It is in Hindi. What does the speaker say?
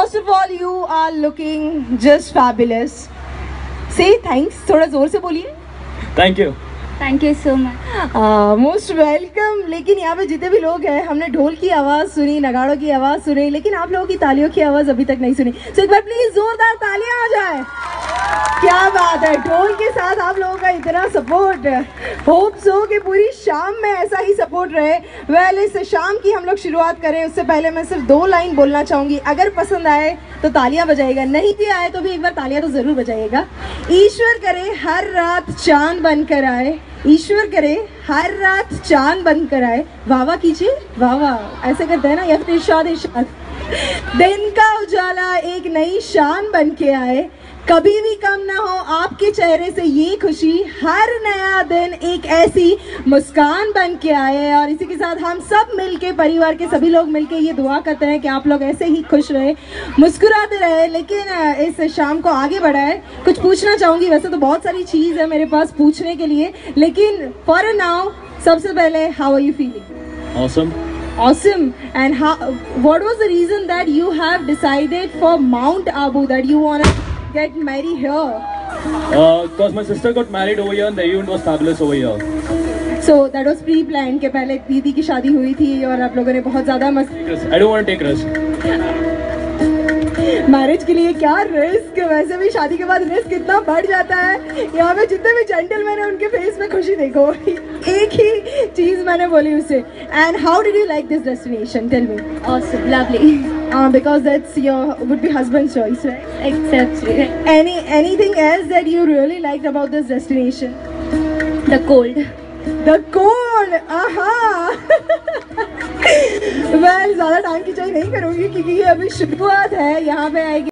First of all, you are looking just fabulous. Say thanks. थोड़ा जोर से बोलिए. Thank you. Thank you so much. Most welcome. लेकिन यहाँ पे जितने भी लोग हैं, हमने ढोल की आवाज़ सुनी, नगाड़ों की आवाज़ सुनी, लेकिन आप लोगों की तालियों की आवाज़ अभी तक नहीं सुनी. तो एक बार प्लीज जोरदार तालियां आ जाए. क्या बात है. ढोल के साथ आप लोगों का इतना सपोर्ट. होप सो कि पूरी शाम में ऐसा ही सपोर्ट रहे. वेल, इस शाम की हम लोग शुरुआत करें उससे पहले मैं सिर्फ 2 लाइन बोलना चाहूँगी. अगर पसंद आए तो तालियां बजाइएगा, नहीं भी आए तो भी एक बार तालियां तो ज़रूर बजाइएगा. ईश्वर करे हर रात चांद बनकर आए. ईश्वर करे हर रात चांद बनकर आए. वाह वाह कीजिए. वाह वाह ऐसे करते हैं ना, या फिर इरशाद इरशाद. दिन का उजाला एक नई शान बन के आए. कभी भी कम ना हो आपके चेहरे से ये खुशी. हर नया दिन एक ऐसी मुस्कान बन के आए. और इसी के साथ हम सब मिलके, परिवार के सभी लोग मिलके ये दुआ करते हैं कि आप लोग ऐसे ही खुश रहे, मुस्कुराते रहे. लेकिन इस शाम को आगे बढ़ाए. कुछ पूछना चाहूँगी. वैसे तो बहुत सारी चीज़ है मेरे पास पूछने के लिए, लेकिन फॉर नाउ सबसे पहले, how are you feeling? Awesome. Awesome. And what was the reason that you have decided for Mount Abu, that you want to get married here? Because my sister got married over here and the event was fabulous over here. So that was pre-planned के पहले दीदी की शादी हुई थी और आप लोगों ने बहुत ज़्यादा मस्ती. I don't want to take risk. Marriage के लिए क्या रिस्क. वैसे भी शादी के बाद रिस्क इतना बढ़ जाता है. यहाँ पे जितने भी जेंटलमैन हैं उनके फेस में खुशी देखो. एक ही चीज़ मैंने बोली उससे. And how did you like this destination? Tell me. Awesome, lovely. Because that's would be husband's choice, right? Exactly. Anything else that you really liked about this destination? The cold. The cold. aha. Well, ज़्यादा टाइम की चाहिए नहीं करूँगी क्योंकि ये अभी शुरुआत है. यहाँ पे आएगी